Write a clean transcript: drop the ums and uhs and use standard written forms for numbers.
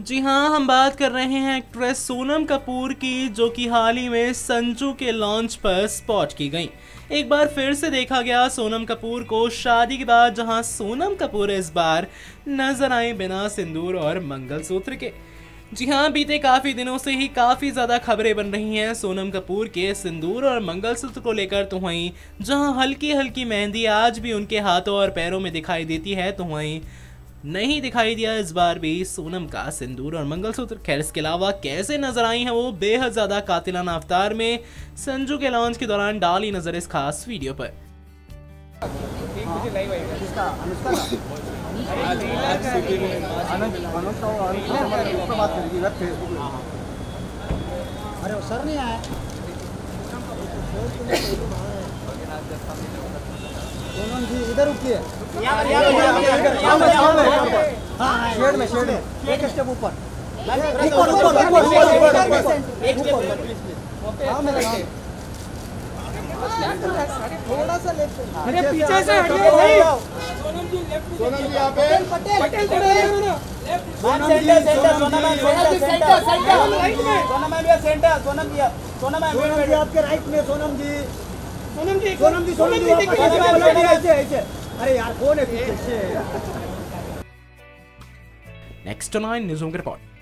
जी हाँ, हम बात कर रहे हैं एक्ट्रेस सोनम कपूर की, जो कि हाल ही में संजू के लॉन्च पर स्पॉट की गई। एक बार फिर से देखा गया सोनम कपूर को शादी के बाद, जहां सोनम कपूर इस बार नजर आई बिना सिंदूर और मंगलसूत्र के। जी हाँ, बीते काफी दिनों से ही काफी ज्यादा खबरें बन रही हैं सोनम कपूर के सिंदूर और मंगलसूत्र को लेकर। तो वहीं जहां हल्की हल्की मेहंदी आज भी उनके हाथों और पैरों में दिखाई देती है, तो वहीं नहीं दिखाई दिया इस बार भी सोनम का सिंदूर और मंगलसूत्र। खैर, इसके अलावा कैसे नजर आई हैं वो बेहद ज्यादा कातिलाना अवतार में संजू के लॉन्च के दौरान डाली नजर इस खास वीडियो पर। अरे सर नहीं आया। सोनम जी इधर रुकिए। शेड में एक स्टेप ऊपर। थोड़ा सा लेफ्ट। अरे पीछे से हटिए भाई। सोनम जी यहाँ पे पटेल थोड़ा सोनम जी आपके राइट में। सोनम जी ऐसे। अरे यार कौन है पीछे? नेक्स्ट 9 न्यूज़ होम की रिपोर्ट।